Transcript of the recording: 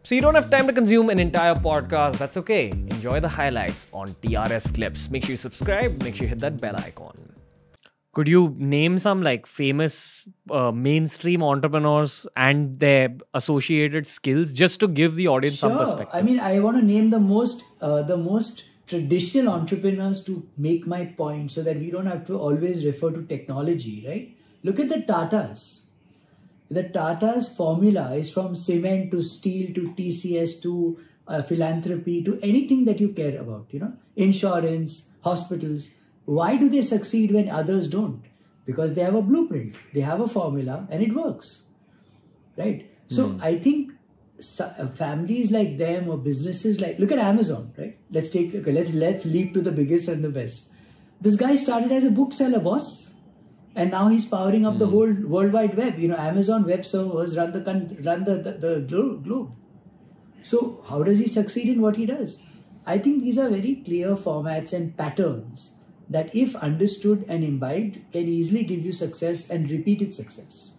So you don't have time to consume an entire podcast. That's okay. Enjoy the highlights on TRS Clips. Make sure you subscribe. Make sure you hit that bell icon. Could you name some like famous mainstream entrepreneurs and their associated skills just to give the audience some perspective? I mean, I want to name the most traditional entrepreneurs to make my point so that we don't have to always refer to technology, right? Look at the Tatas. The Tata's formula is from cement to steel to TCS to philanthropy to anything that you care about, insurance, hospitals. Why do they succeed when others don't? Because they have a blueprint, they have a formula, and it works, right? So I think families like them or businesses like, look at Amazon, right? Let's leap to the biggest and the best. This guy started as a bookseller, boss, and now he's powering up the whole World Wide Web. Amazon web servers run the globe. So how does he succeed in what he does? I think these are very clear formats and patterns that, if understood and imbibed, can easily give you success and repeated success.